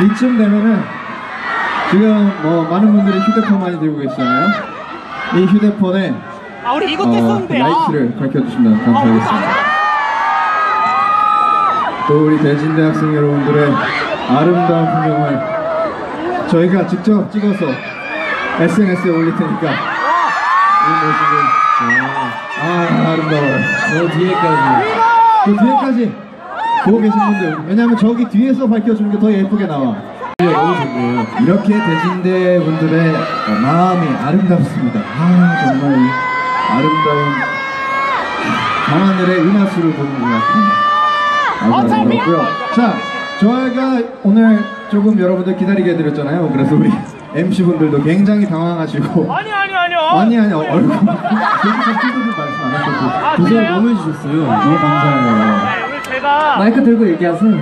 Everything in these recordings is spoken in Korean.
이쯤 되면은 지금 뭐 많은 분들이 휴대폰 많이 들고 계시잖아요. 이 휴대폰에 우리 이것 했었는데 라이트를 밝혀주시면 감사하겠습니다. 또 우리 대진대 학생 여러분들의 아름다운 풍경을 저희가 직접 찍어서 SNS에 올릴 테니까 이 모습을 아름다워요. 뒤에까지 보고 계신 분들, 왜냐면 저기 뒤에서 밝혀주는 게 더 예쁘게 나와. 너무 좋네요. 이렇게 대진대 분들의 마음이 아름답습니다. 정말 아름다운 밤하늘의 은하수를 보는 것 같습니다. 아주 아름답고요. 자, 저희가 오늘 조금 여러분들 기다리게 해드렸잖아요. 그래서 우리 MC분들도 굉장히 당황하시고 아니요 아니 얼굴 그렇게 말씀 안 하셨고 고생 너무 해주셨어요. 너무 감사해요. 오늘 제가 마이크 들고 얘기하세요.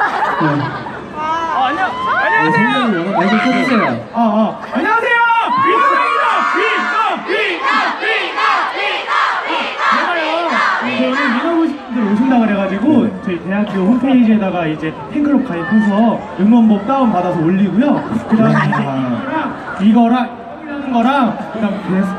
안녕하세요. 마이크 켜주세요. 안녕하세요. 위너입니다. 제가요. 오늘 위너분들 오신다 그래가지고 저희 대학교 홈페이지에다가 이제 팬클럽 가입해서 응원법 다운 받아서 올리고요. 그다음에 이제 이거랑 하는 거랑 그다음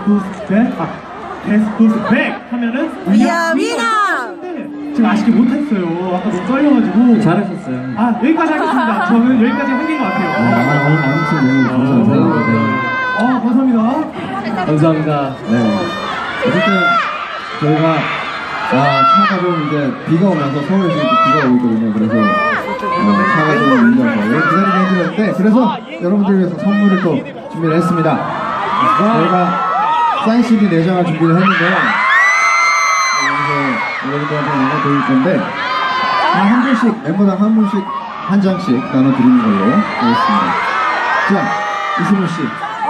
데스부스 백 하면은 위너. 제가 아쉽게 못했어요. 아까 너무 떨려가지고. 잘하셨어요. 여기까지 하겠습니다. 저는 여기까지 한계인 것 같아요. 아무튼 너무 감사합니다. 감사합니다. 감사합니다. 네. 어쨌든 저희가 차가 좀 이제 비가 오면서 서울에서 이렇게 비가 오고 있거든요. 그래서 차가 좀 밀려서 기다리게 해드렸는데, 그래서 여러분들 위해서 선물을 또 준비를 했습니다. 저희가 사인 CD 4장을 준비를 했는데 여기서 여러분들한테 나눠드릴 건데 한 분씩, 멤버당 한 분씩 한 장씩 나눠드리는 걸로 하겠습니다. 자, 이승훈 씨.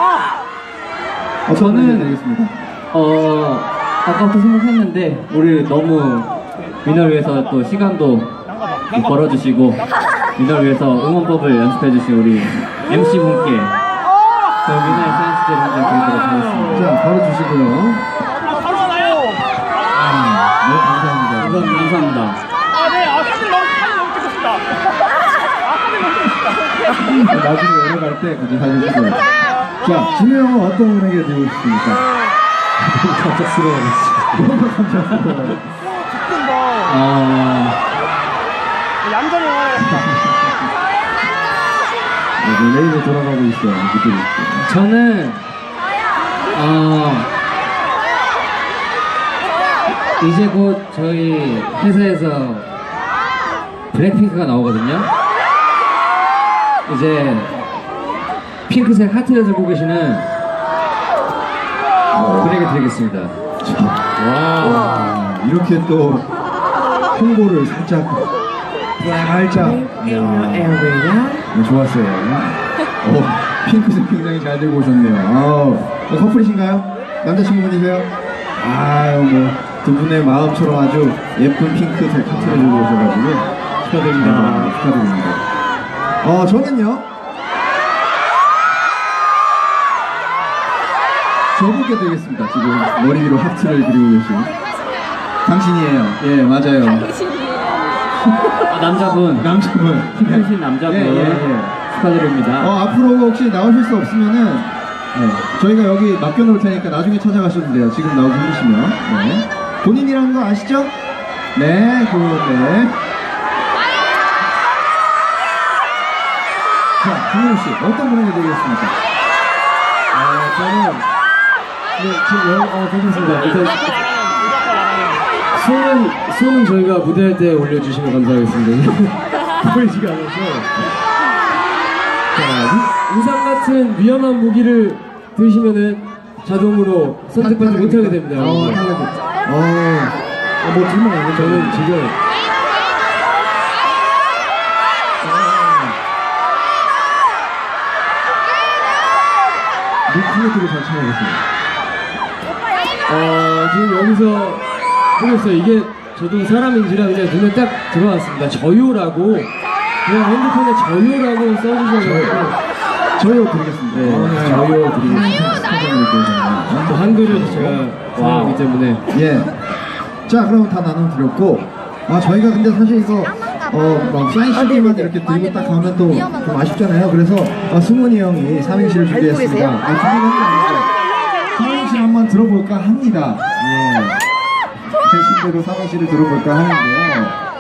저는 드리겠습니다. 아까부터 생각했는데 우리 너무 위너를 위해서 또 시간도 벌어주시고 위너를 위해서 응원법을 연습해주신 우리 MC분께 저 위너의 사인시대를 한장 드리도록 하겠습니다. 자, 바로 주시고요. 바로 와요. 너무 감사합니다. 감사합니다. 사진 너무 찍고 싶다. 나중에 여행갈 때 같이 사진 찍어요. 자, 진우 형은 어떤 분에게 드리고 싶습니까? 너무 갑작스러워졌어. 얌전히 와요. 레이저 돌아가고 있어요. 그들이. 저는 이제 곧 저희 회사에서 블랙핑크가 나오거든요. 이제 핑크색 하트를 들고 계시는 분에게 드리겠습니다. 이렇게 또 홍보를 살짝 좋았어요. 핑크색 굉장히 잘 들고 오셨네요. 커플이신가요? 남자친구분이세요? 뭐 두 분의 마음처럼 아주 예쁜 핑크색 하트를 들고 오셔가지고 축하드립니다. 저는요, 저분께 드리겠습니다. 지금 머리 위로 하트를 그리고 계신 당신이에요. 예, 맞아요. 남자분 핑크신 남자분 축하드립니다. 앞으로 혹시 나오실 수 없으면은 저희가 여기 맡겨놓을 테니까 나중에 찾아가셔도 돼요. 지금 나오기 힘드시면. 본인이라는 거 아시죠? 네. 자, 김현우 씨, 어떤 분에게 드리겠습니까? 저는 괜찮습니다. 일단 손은 저희가 무대할 때 올려주시면 감사하겠습니다. 보이지가 않아서. 자, 우산 같은 위험한 무기를 드시면은 자동으로 선택받지 못하게 됩니다. 뭐 질문 안 해요. 저는 지금 루크를 잘 찾아보세요. 지금 여기서 보겠어요. 이게 저도 사람인지라 그냥 눈에 딱 들어왔습니다. 저요라고 그냥 핸드폰에 저요라고 써주셔가지고 저요 드리겠습니다. 저요 드리겠습니다. 또 한글을 제가 사용하기 때문에 자, 그럼 다 나눠드렸고 저희가 근데 사실 이거 막 사인 CD만 이렇게 들고 딱 가면 또 좀 아쉽잖아요. 그래서 승훈이 형이 삼행시를 준비했습니다. 준비한 게 아니고 삼행시 한번 들어볼까 합니다. 예. 대신대로 삼행시를 들어볼까 하는데요.